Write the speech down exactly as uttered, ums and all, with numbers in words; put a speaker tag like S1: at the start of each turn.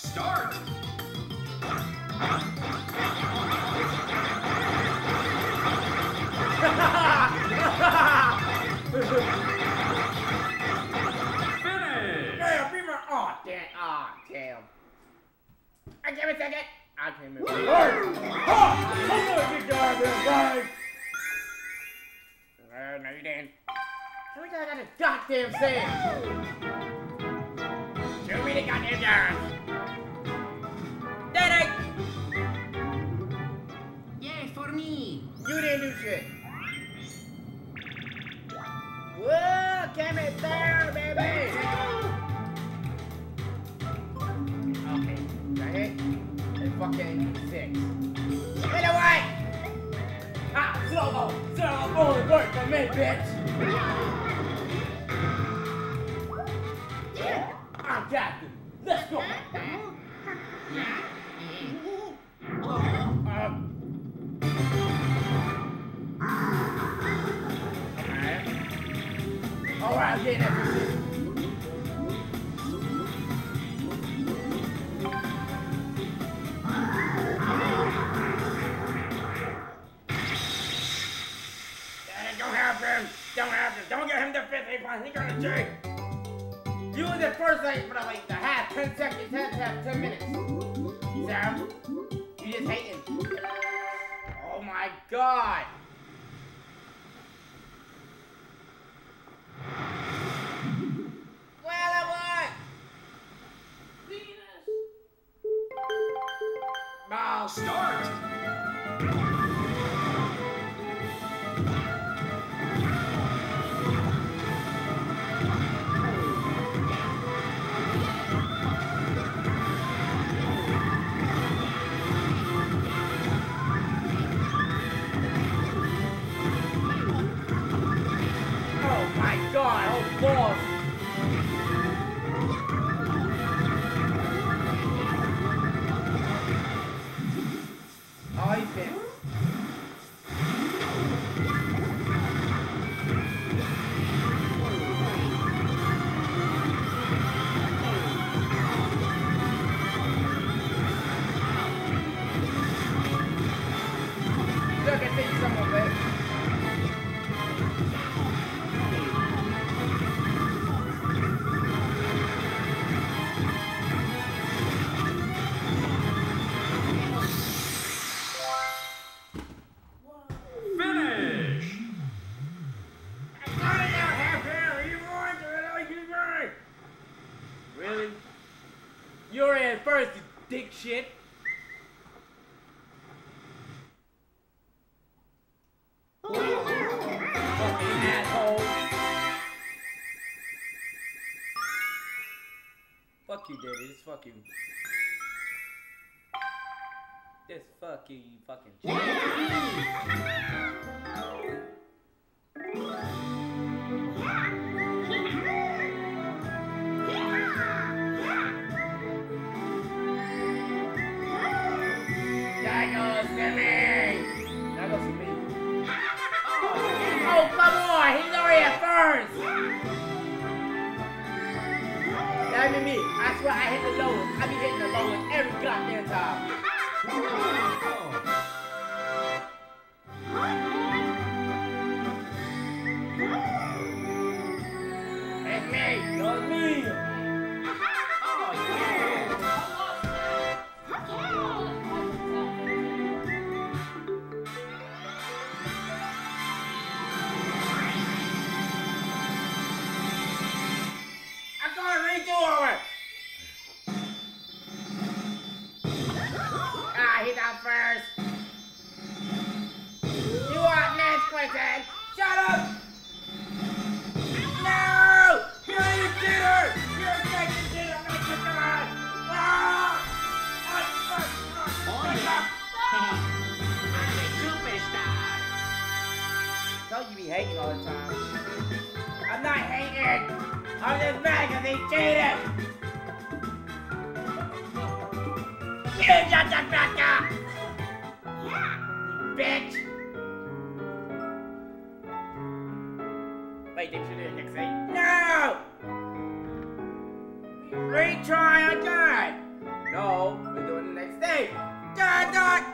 S1: Start! Finish!
S2: Damn, be my... Oh, damn. Oh, damn. I give it a second. I can't remember. Hey! Ha! I'm gonna get down there, guys! Uh, no, you didn't. How many times I got a goddamn sand? Show me the goddamn yards. Daddy!
S3: Yes, for me.
S2: You didn't do shit. Whoa, came it there, baby! Okay, got it? And fucking six. Get away! Ah, solo! Solo only work for me, bitch! I got you. Let's go! Um. Alright, I'm getting everything. Don't have him! Don't have him! Don't get him the fifth eight points! He's gonna cheat! You was the first eight for the, like, the half, ten seconds, half, half, ten minutes. Sam, you just hating. Oh my god! Well, I won! Venus! Ball.
S1: Start!
S2: Oh my god, oh boss! Oh, he's been. Look, I think some of it.
S1: Finish!
S2: I got it now, half hour. You want to it? You right? Really? You're in first, you dick shit. Fucking asshole. Fuck you, Daddy. This fuck you. This fuck you, you fucking That goes to me! That goes to me. Oh, come on! He's already at first! That be me. I swear I hit the lowest. I be hitting the lowest every goddamn time. It's me! No, it's me! I'm gonna redo it! Ah, he got first! You are next, Quentin! Shut up! No! You're a cheater! You're a fucking cheater! I'm gonna kick him out! Ah!
S3: I'm a superstar.
S2: Don't you be hating all the time. I'm not hating! I'm just mad because he cheated! You shut the fuck up! Bitch! Wait, did you do it next thing? No! Retry again! No, we're doing it the next day. Dot, dot.